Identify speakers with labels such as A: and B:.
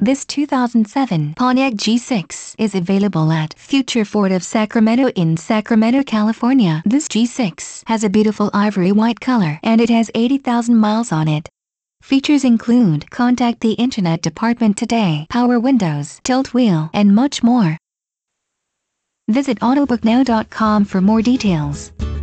A: This 2007 Pontiac G6 is available at Future Ford of Sacramento in Sacramento, California. This G6 has a beautiful ivory white color and it has 80,000 miles on it. Features include contact the internet department today, power windows, tilt wheel, and much more. Visit autobooknow.com for more details.